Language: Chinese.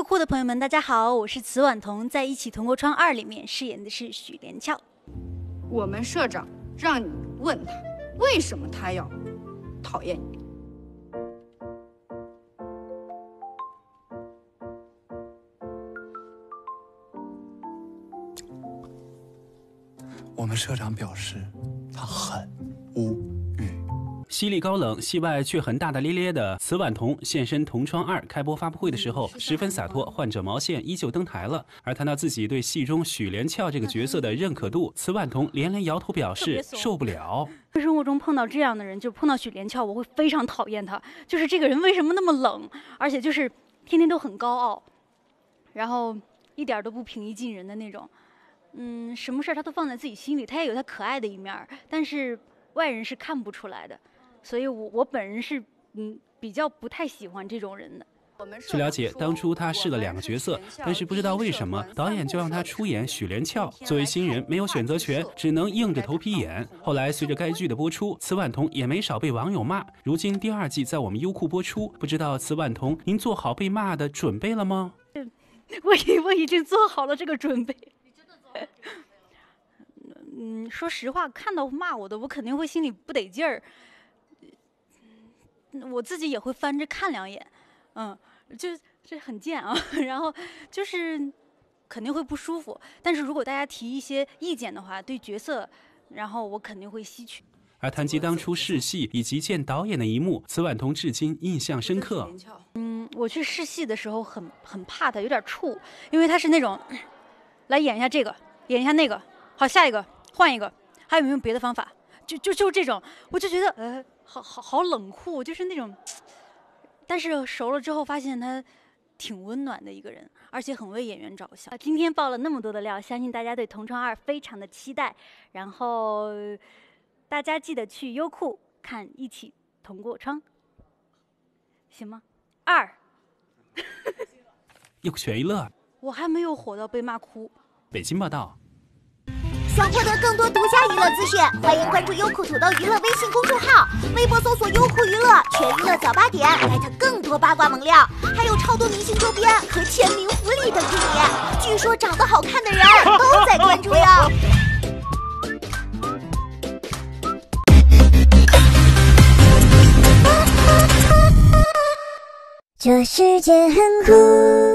优酷的朋友们，大家好，我是慈婉彤，在《一起同过窗2》里面饰演的是许连翘。 我们社长让你问他，为什么他要讨厌你？ 我们社长表示，他很无语。 犀利高冷，戏外却很大大咧咧的慈婉彤现身《同窗2》开播发布会的时候，十分洒脱，换着毛线依旧登台了。而谈到自己对戏中许连翘这个角色的认可度，慈婉彤连连摇头表示受不了。 生活中碰到这样的人，就碰到许连翘，我会非常讨厌他。就是这个人为什么那么冷，而且就是天天都很高傲，然后一点都不平易近人的那种。什么事他都放在自己心里，他也有他可爱的一面，但是外人是看不出来的。所以我本人是比较不太喜欢这种人的。 据了解，当初他试了2个角色，但是不知道为什么导演就让他出演许连翘。作为新人，没有选择权，只能硬着头皮演。后来随着该剧的播出，慈婉彤也没少被网友骂。如今第2季在我们优酷播出，不知道慈婉彤您做好被骂的准备了吗？ 我已经做好了这个准备。说实话，看到骂我的，我肯定会心里不得劲儿。我自己也会翻着看2眼，这很贱啊。然后就是肯定会不舒服。但是如果大家提一些意见的话，对角色，然后我肯定会吸取。 而谈及当初试戏以及见导演的一幕，慈婉彤至今印象深刻。 我去试戏的时候很怕他，有点怵，因为他是那种来演一下这个，演一下那个，好，下一个换一个，还有没有别的方法？就这种，我就觉得好冷酷，就是那种。但是熟了之后发现他挺温暖的一个人，而且很为演员着想。今天爆了那么多的料，相信大家对《同窗2》非常的期待。然后大家记得去优酷看《一起同过窗》，行吗？2。 优酷全娱乐， 我还没有火到被骂哭。 北京报道。 想获得更多独家娱乐资讯，欢迎关注优酷土豆娱乐微信公众号，微博搜索优酷娱乐，全娱乐早8点，艾特更多八卦猛料，还有超多明星周边和签名福利等着你。据说长得好看的人都在关注哟。这世界很酷。